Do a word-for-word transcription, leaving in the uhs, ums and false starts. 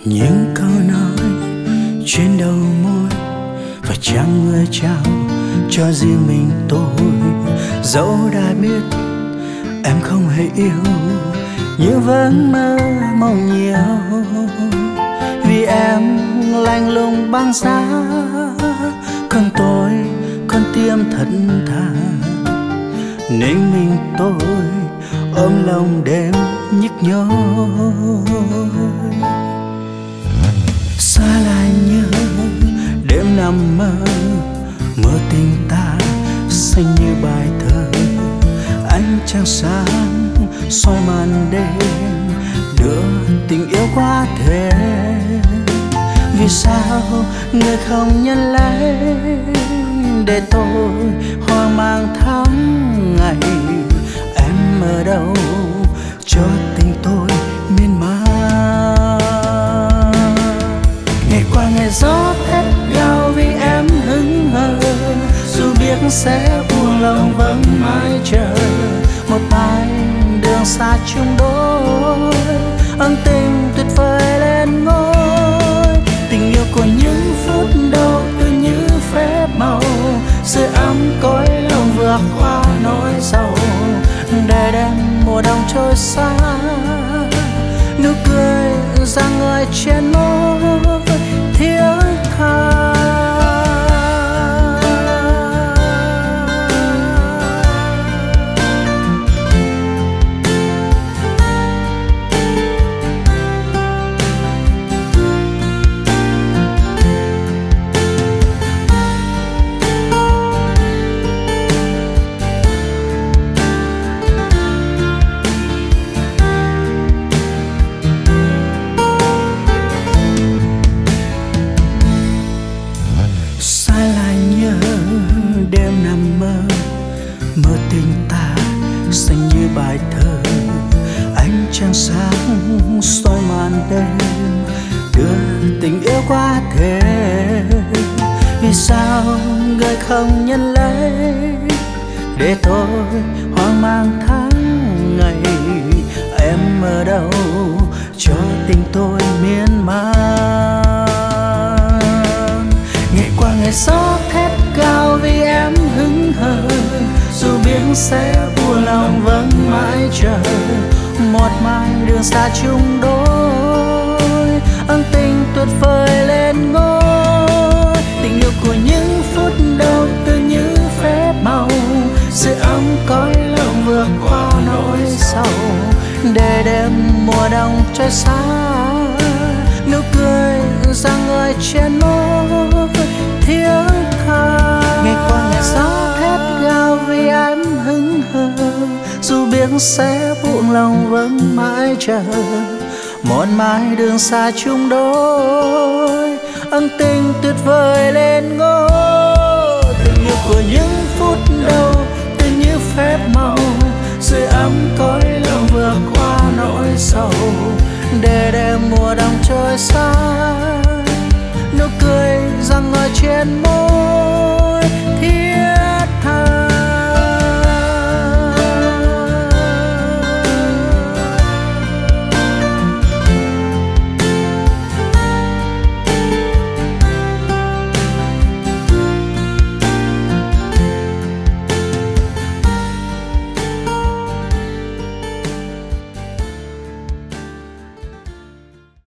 những câu nói trên đầu môi và chẳng người trao cho riêng mình tôi. Dẫu đã biết em không hề yêu nhưng vẫn mơ mong nhiều, vì em lạnh lùng băng giá, còn tôi con tim thật thà. Nên mình tôi ôm lòng đêm nhức nhối, xa lại nhớ đêm nằm mơ, mơ tình ta xanh như bài thơ. Ánh trăng sáng soi màn đêm, đưa tình yêu quá thể. Vì sao người không nhận lấy, để tôi hoang mang tháng ngày. Em ở đâu cho tình tôi miên man. Ngày qua ngày gió thét gào vì em hững hờ, dù biết sẽ buồn lòng vẫn mãi chờ. Một mai đường xa chung đôi, ân tình tuyệt vời lên ngôi. Tình yêu của những phút đầu tự như phép màu, sưởi ấm cõi lòng vượt qua nỗi sầu. Để đêm mùa đông trôi xa, nụ cười rạng ngời trên môi thiết tha. Đêm nằm mơ, mơ tình ta xanh như bài thơ. Ánh trăng sáng soi màn đêm, đưa tình yêu qua thể. Vì sao người không nhận lấy, để tôi hoang mang tháng ngày. Em ở đâu cho tình tôi miên man. Ngày qua ngày gió thét cao vì em hững hờ, dù biết sẽ buồn lòng vẫn mãi chờ. Một mai đường xa chung đôi, ân tình tuyệt vời lên ngôi. Tình yêu của những phút đầu tự như phép màu, sưởi ấm cõi lòng vượt qua nỗi sầu. Để đêm mùa đông trôi xa, nụ cười rạng ngời trên môi thiết tha. Ngày qua ngày gió thét gào vì em hững hờ, dù biết sẽ buông lòng vẫn mãi chờ. Một mai đường xa chung đôi, ân tình tuyệt vời lên ngôi. Tình yêu của những phút đầu tự như phép màu, sưởi ấm cõi lòng vượt qua nỗi sầu. Để đêm mùa đông trôi xa, nụ cười rạng ngời trên môi